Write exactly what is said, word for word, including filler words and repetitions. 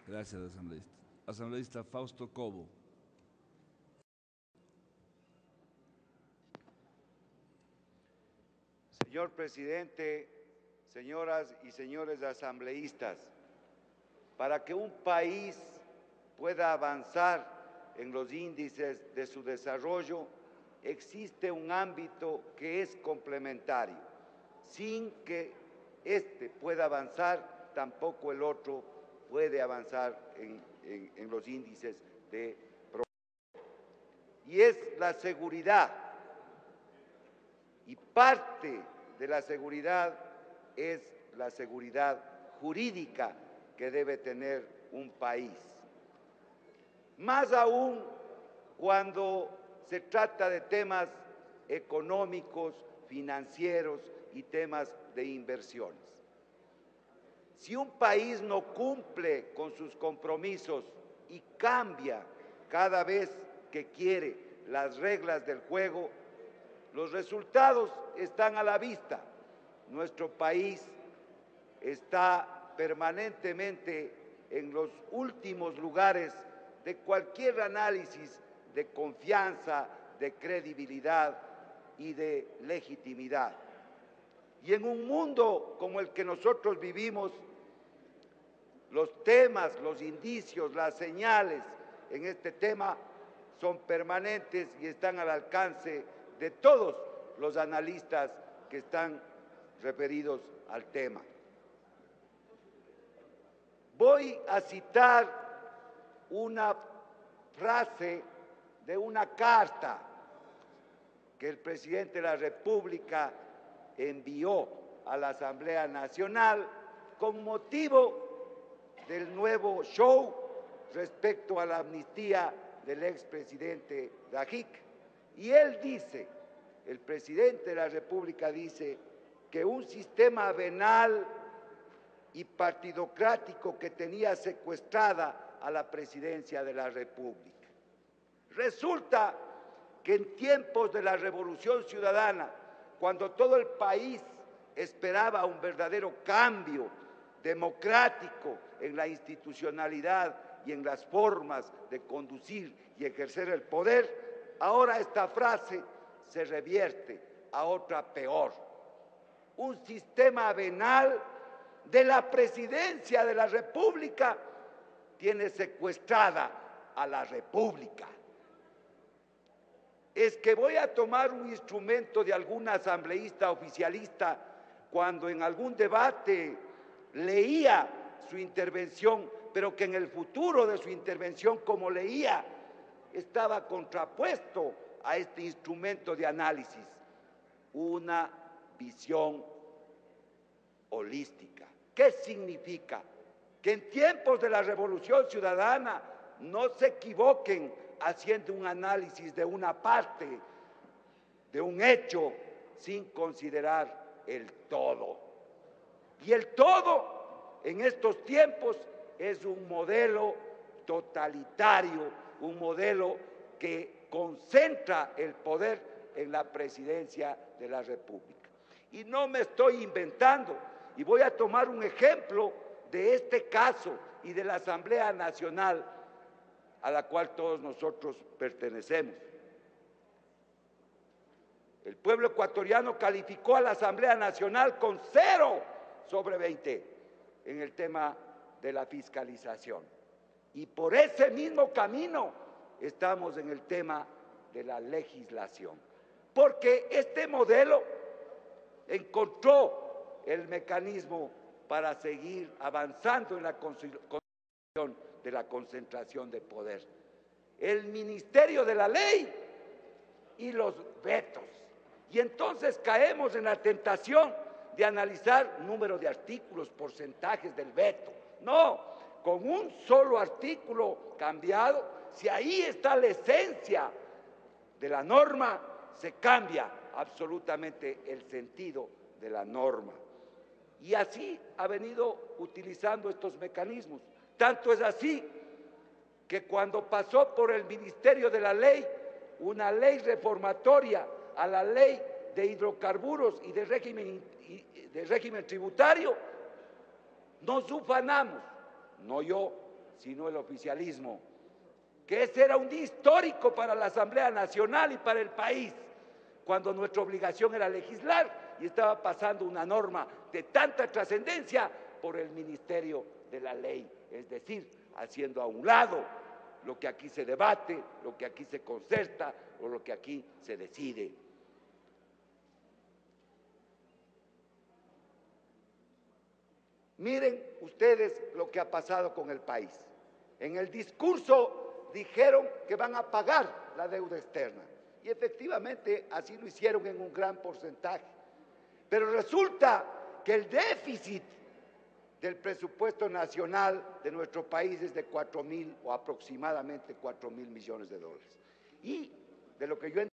Gracias, asambleísta. Asambleísta Fausto Cobo. Señor presidente, señoras y señores asambleístas, para que un país pueda avanzar en los índices de su desarrollo, existe un ámbito que es complementario. Sin que éste pueda avanzar, tampoco el otro puede avanzar en, en, en los índices de progreso. Y es la seguridad. Y parte de la seguridad es la seguridad jurídica que debe tener un país. Más aún cuando se trata de temas económicos, financieros y temas de inversiones. Si un país no cumple con sus compromisos y cambia cada vez que quiere las reglas del juego, los resultados están a la vista. Nuestro país está permanentemente en los últimos lugares de cualquier análisis de confianza, de credibilidad y de legitimidad. Y en un mundo como el que nosotros vivimos, los temas, los indicios, las señales en este tema son permanentes y están al alcance de todos los analistas que están referidos al tema. Voy a citar una frase de una carta que el presidente de la República envió a la Asamblea Nacional con motivo del nuevo show respecto a la amnistía del expresidente Rajik. Y él dice, el presidente de la República dice que un sistema venal y partidocrático que tenía secuestrada a la presidencia de la República. Resulta que en tiempos de la Revolución Ciudadana, cuando todo el país esperaba un verdadero cambio democrático en la institucionalidad y en las formas de conducir y ejercer el poder, ahora esta frase se revierte a otra peor. Un sistema venal de la presidencia de la República tiene secuestrada a la República. Es que voy a tomar un instrumento de algún asambleísta oficialista cuando en algún debate leía su intervención, pero que en el futuro de su intervención, como leía, estaba contrapuesto a este instrumento de análisis, una visión holística. ¿Qué significa? Que en tiempos de la Revolución Ciudadana no se equivoquen haciendo un análisis de una parte, de un hecho, sin considerar el todo. Y el todo en estos tiempos es un modelo totalitario, un modelo que concentra el poder en la presidencia de la República. Y no me estoy inventando, y voy a tomar un ejemplo de este caso y de la Asamblea Nacional a la cual todos nosotros pertenecemos. El pueblo ecuatoriano calificó a la Asamblea Nacional con cero sobre veinte en el tema de la fiscalización. Y por ese mismo camino estamos en el tema de la legislación. Porque este modelo encontró el mecanismo para seguir avanzando en la construcción de la concentración de poder. El Ministerio de la Ley y los vetos. Y entonces caemos en la tentación de analizar número de artículos, porcentajes del veto. No, con un solo artículo cambiado, si ahí está la esencia de la norma, se cambia absolutamente el sentido de la norma. Y así ha venido utilizando estos mecanismos. Tanto es así que cuando pasó por el Ministerio de la Ley una ley reformatoria a la ley de hidrocarburos y de régimen, de régimen tributario, nos ufanamos, no yo, sino el oficialismo. Que ese era un día histórico para la Asamblea Nacional y para el país, cuando nuestra obligación era legislar y estaba pasando una norma de tanta trascendencia por el Ministerio de la Ley, es decir, haciendo a un lado lo que aquí se debate, lo que aquí se concerta o lo que aquí se decide. Miren ustedes lo que ha pasado con el país. En el discurso dijeron que van a pagar la deuda externa y efectivamente así lo hicieron en un gran porcentaje. Pero resulta que el déficit del presupuesto nacional de nuestro país es de cuatro mil o aproximadamente cuatro mil millones de dólares. Y de lo que yo entiendo,